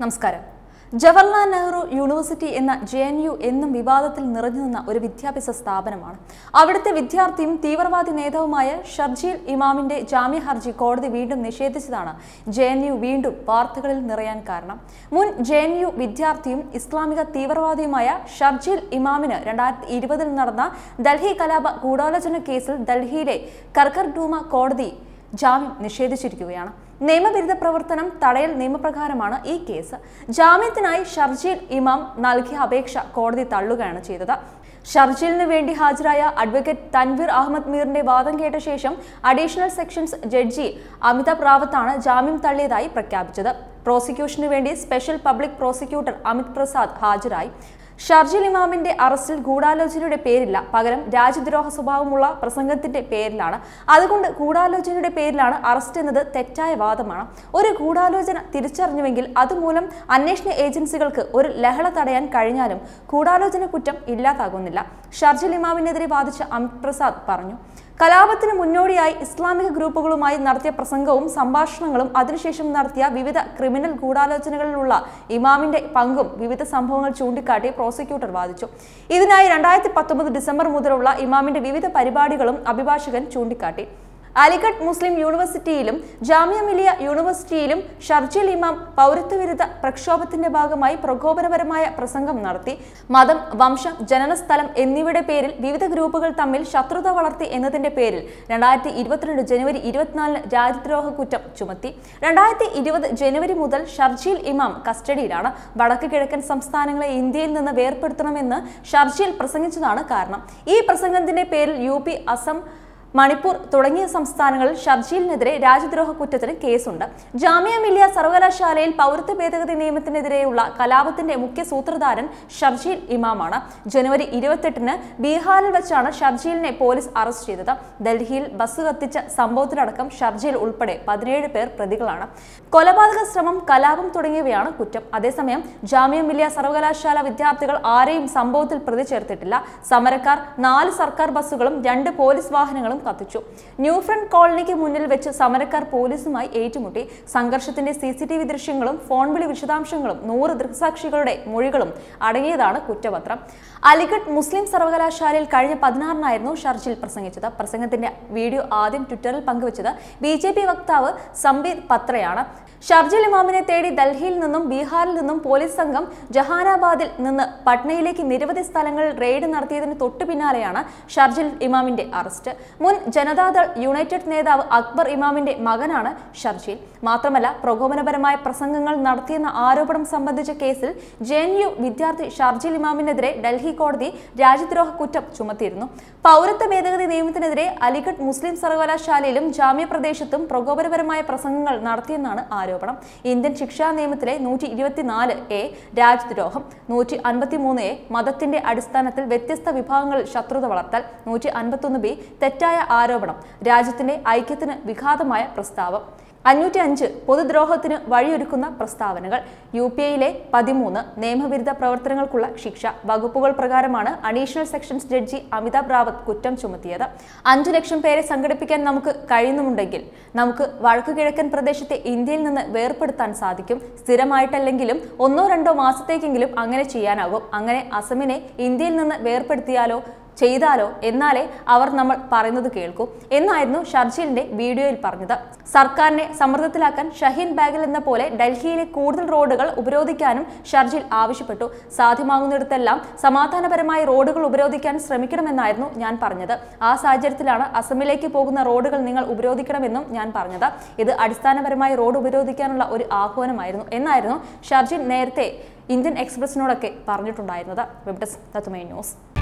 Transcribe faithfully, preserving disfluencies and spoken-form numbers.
നമസ്കാരം. ജവഹർലാൽ നെഹ്റു യൂണിവേഴ്സിറ്റി എന്ന J N U എന്നും വിവാദത്തിൽ നിറഞ്ഞു നിന്ന ഒരു വിദ്യാഭ്യാസ സ്ഥാപനമാണ്. അവിടുത്തെ വിദ്യാർത്ഥിയും തീവ്രവാദി നേതാവുമായ ഷർജീൽ ഇമാമിന്റെ ജാമ്യ ഹർജി കോടതി വീണ്ടും നിഷേധിച്ചതാണ് ജെ എൻ യു വീണ്ടും വാർത്തകളിൽ നിറയാൻ കാരണം. മുൻ ജെ എൻ യു വിദ്യാർത്ഥിയും ഇസ്ലാമിക തീവ്രവാദിയുമായ ഷർജീൽ ഇമാമിന് രണ്ടായിരത്തി ഇരുപതിൽ നടന്ന ഡൽഹി കലാപ ഗൂഢാലോചന കേസിൽ ഡൽഹിയിലെ കർക്കർഡൂമ കോടതി ജാമ്യം നിഷേധിച്ചിരിക്കുകയാണ്. നിയമവിരുദ്ധ പ്രവർത്തനം തടയൽ നിയമപ്രകാരമാണ് ഈ കേസ്. ജാമ്യത്തിനായി ഷർജീൽ ഇമാം നൽകിയ അപേക്ഷ കോടതി തള്ളുകയാണ് ചെയ്തത്. ഷർജീലിന് വേണ്ടി ഹാജരായ അഡ്വക്കേറ്റ് തൻവീർ അഹമ്മദ് മീറിന്റെ വാദം കേട്ട ശേഷം അഡീഷണൽ സെക്ഷൻസ് ജഡ്ജി അമിതാഭ് റാവത്താണ് ജാമ്യം തള്ളിയതായി പ്രഖ്യാപിച്ചത്. പ്രോസിക്യൂഷന് വേണ്ടി special public prosecutor Amit Prasad ഹാജരായി. ഷർജീൽ ഇമാമിന്റെ അറസ്റ്റിൽ ഗൂഢാലോചനയുടെ പേരില്ല, പകരം രാജ്യദ്രോഹ സ്വഭാവമുള്ള പ്രസംഗത്തിന്റെ പേരിലാണ്. അതുകൊണ്ട് ഗൂഢാലോചനയുടെ പേരിലാണ് അറസ്റ്റ് എന്നത് തെറ്റായ വാദമാണ്. ഒരു ഗൂഢാലോചന തിരിച്ചറിഞ്ഞുവെങ്കിൽ അതുമൂലം അന്വേഷണ ഏജൻസികൾക്ക് ഒരു ലഹള തടയാൻ കഴിഞ്ഞാലും ഗൂഢാലോചന കുറ്റം ഇല്ലാതാകുന്നില്ല, ഷർജീൽ ഇമാമിനെതിരെ വാദിച്ച അമിത് പ്രസാദ് പറഞ്ഞു. കലാപത്തിന് മുന്നോടിയായി ഇസ്ലാമിക ഗ്രൂപ്പുകളുമായി നടത്തിയ പ്രസംഗവും സംഭാഷണങ്ങളും അതിനുശേഷം നടത്തിയ വിവിധ ക്രിമിനൽ ഗൂഢാലോചനകളിലുള്ള ഇമാമിന്റെ പങ്കും വിവിധ സംഭവങ്ങൾ ചൂണ്ടിക്കാട്ടി പ്രോസിക്യൂട്ടർ വാദിച്ചു. ഇതിനായി രണ്ടായിരത്തി പത്തൊമ്പത് ഡിസംബർ മുതലുള്ള ഇമാമിന്റെ വിവിധ പരിപാടികളും അഭിഭാഷകൻ ചൂണ്ടിക്കാട്ടി. അലിഗഡ് മുസ്ലിം യൂണിവേഴ്സിറ്റിയിലും ജാമിയ മിലിയ യൂണിവേഴ്സിറ്റിയിലും ഷർജീൽ ഇമാം പൗരത്വവിരുദ്ധ പ്രക്ഷോഭത്തിന്റെ ഭാഗമായി പ്രകോപനപരമായ പ്രസംഗം നടത്തി. മതം, വംശം, ജനനസ്ഥലം എന്നിവയുടെ പേരിൽ വിവിധ ഗ്രൂപ്പുകൾ തമ്മിൽ ശത്രുത വളർത്തി എന്നതിന്റെ പേരിൽ രണ്ടായിരത്തി ഇരുപത്തിരണ്ട് ജനുവരി ഇരുപത്തിനാലിന് രാജ്യദ്രോഹ കുറ്റം ചുമത്തി. രണ്ടായിരത്തി ഇരുപത് ജനുവരി മുതൽ ഷർജീൽ ഇമാം കസ്റ്റഡിയിലാണ്. വടക്ക് കിഴക്കൻ സംസ്ഥാനങ്ങളെ ഇന്ത്യയിൽ നിന്ന് വേർപെടുത്തണമെന്ന് ഷർജീൽ പ്രസംഗിച്ചതാണ് കാരണം. ഈ പ്രസംഗത്തിന്റെ പേരിൽ യു പി, അസം, മണിപ്പൂർ തുടങ്ങിയ സംസ്ഥാനങ്ങളിൽ ഷർജീലിനെതിരെ രാജ്യദ്രോഹ കുറ്റത്തിന് കേസുണ്ട്. ജാമിയ മിലിയ സർവകലാശാലയിൽ പൗരത്വ ഭേദഗതി നിയമത്തിനെതിരെയുള്ള കലാപത്തിന്റെ മുഖ്യ സൂത്രധാരൻ ഷർജീൽ ഇമാമാണ്. ജനുവരി ഇരുപത്തെട്ടിന് ബീഹാറിൽ വെച്ചാണ് ഷർജീലിനെ പോലീസ് അറസ്റ്റ് ചെയ്തത്. ഡൽഹിയിൽ ബസ് കത്തിച്ച സംഭവത്തിലടക്കം ഷർജീൽ ഉൾപ്പെടെ പതിനേഴ് പേർ പ്രതികളാണ്. കൊലപാതക ശ്രമം, കലാപം തുടങ്ങിയവയാണ് കുറ്റം. അതേസമയം ജാമിയ മിലിയ സർവകലാശാല വിദ്യാർത്ഥികൾ ആരെയും സംഭവത്തിൽ പ്രതി ചേർത്തിട്ടില്ല. സമരക്കാർ നാല് സർക്കാർ ബസ്സുകളും രണ്ട് പോലീസ് വാഹനങ്ങളും കത്തിച്ചു. ന്യൂ ഫ്രണ്ട് കോളനിക്ക് മുന്നിൽ വെച്ച് സമരക്കാർ പോലീസുമായി ഏറ്റുമുട്ടി. സംഘർഷത്തിന്റെ സി സി ടി വി ദൃശ്യങ്ങളും ഫോൺ വിളി വിശദാംശങ്ങളും നൂറ് ദൃക്സാക്ഷികളുടെ മൊഴികളും അടങ്ങിയതാണ് കുറ്റപത്രം. അലിഗഡ് മുസ്ലിം സർവകലാശാലയിൽ കഴിഞ്ഞ പതിനാറിനായിരുന്നു ഷർജീൽ പ്രസംഗിച്ചത്. പ്രസംഗത്തിന്റെ വീഡിയോ ആദ്യം ട്വിറ്ററിൽ പങ്കുവച്ചത് ബി ജെ പി വക്താവ് സംബീത് പത്രയാണ്. ഷർജീൽ ഇമാമിനെ തേടി ഡൽഹിയിൽ നിന്നും ബീഹാറിൽ നിന്നും പോലീസ് സംഘം ജഹാനാബാദിൽ നിന്ന് പട്നയിലേക്ക് നിരവധി സ്ഥലങ്ങളിൽ റെയ്ഡ് നടത്തിയതിന് തൊട്ടു പിന്നാലെയാണ് ഷർജീൽ ഇമാമിന്റെ അറസ്റ്റ്. മുൻ ജനതാദൾ യുണൈറ്റഡ് നേതാവ് അക്ബർ ഇമാമിന്റെ മകനാണ് ഷർജീൽ. മാത്രമല്ല, പ്രകോപനപരമായ പ്രസംഗങ്ങൾ നടത്തിയെന്ന ആരോപണം സംബന്ധിച്ച കേസിൽ ജെ എൻ യു വിദ്യാർത്ഥി ഷർജീൽ ഇമാമിനെതിരെ ഡൽഹി കോടതി രാജ്യദ്രോഹ കുറ്റം ചുമത്തിയിരുന്നു. പൗരത്വ ഭേദഗതി നിയമത്തിനെതിരെ അലിഗഡ് മുസ്ലിം സർവകലാശാലയിലും ജാമ്യ പ്രദേശത്തും പ്രകോപനപരമായ പ്രസംഗങ്ങൾ നടത്തിയെന്നാണ് ആരോപണം. ഇന്ത്യൻ ശിക്ഷാ നിയമത്തിലെ നൂറ്റി ഇരുപത്തിനാല് എ രാജ്യദ്രോഹം, നൂറ്റി അൻപത്തി മൂന്ന് എ മതത്തിന്റെ അടിസ്ഥാനത്തിൽ വ്യത്യസ്ത വിഭാഗങ്ങളിൽ ശത്രുത വളർത്തൽ, നൂറ്റി അൻപത്തൊന്ന് ബി തെറ്റായ ആരോപണം, രാജ്യത്തിന്റെ ഐക്യത്തിന് വിഘാതമായ പ്രസ്താവം, അഞ്ഞൂറ്റി അഞ്ച് പൊതുദ്രോഹത്തിന് വഴിയൊരുക്കുന്ന പ്രസ്താവനകൾ, യു പി ഐയിലെ പതിമൂന്ന് നിയമവിരുദ്ധ പ്രവർത്തനങ്ങൾക്കുള്ള ശിക്ഷ വകുപ്പുകൾ പ്രകാരമാണ് additional sessions judge Amitabh Rawat കുറ്റം ചുമത്തിയത്. അഞ്ചു ലക്ഷം പേരെ സംഘടിപ്പിക്കാൻ നമുക്ക് കഴിയുന്നുണ്ടെങ്കിൽ നമുക്ക് വടക്കു കിഴക്കൻ പ്രദേശത്തെ ഇന്ത്യയിൽ നിന്ന് വേർപെടുത്താൻ സാധിക്കും. സ്ഥിരമായിട്ടല്ലെങ്കിലും ഒന്നോ രണ്ടോ മാസത്തേക്കെങ്കിലും അങ്ങനെ ചെയ്യാനാകും. അങ്ങനെ അസമിനെ ഇന്ത്യയിൽ നിന്ന് വേർപെടുത്തിയാലോ ചെയ്താലോ എന്നാലേ അവർ നമ്മൾ പറയുന്നത് കേൾക്കൂ എന്നായിരുന്നു ഷർജീലിന്റെ വീഡിയോയിൽ പറഞ്ഞത്. സർക്കാരിനെ സമ്മർദ്ദത്തിലാക്കാൻ ഷഹീൻ ബാഗിൽ എന്ന പോലെ ഡൽഹിയിലെ കൂടുതൽ റോഡുകൾ ഉപരോധിക്കാനും ഷർജീൽ ആവശ്യപ്പെട്ടു. സാധ്യമാകുന്നിടത്തെല്ലാം സമാധാനപരമായി റോഡുകൾ ഉപരോധിക്കാൻ ശ്രമിക്കണമെന്നായിരുന്നു ഞാൻ പറഞ്ഞത്. ആ സാഹചര്യത്തിലാണ് അസമിലേക്ക് പോകുന്ന റോഡുകൾ നിങ്ങൾ ഉപരോധിക്കണമെന്നും ഞാൻ പറഞ്ഞത്. ഇത് അടിസ്ഥാനപരമായി റോഡ് ഉപരോധിക്കാനുള്ള ഒരു ആഹ്വാനമായിരുന്നു എന്നായിരുന്നു ഷർജീൽ നേരത്തെ ഇന്ത്യൻ എക്സ്പ്രസിനോടൊക്കെ പറഞ്ഞിട്ടുണ്ടായിരുന്നത്. Web desk Tatwamayi news.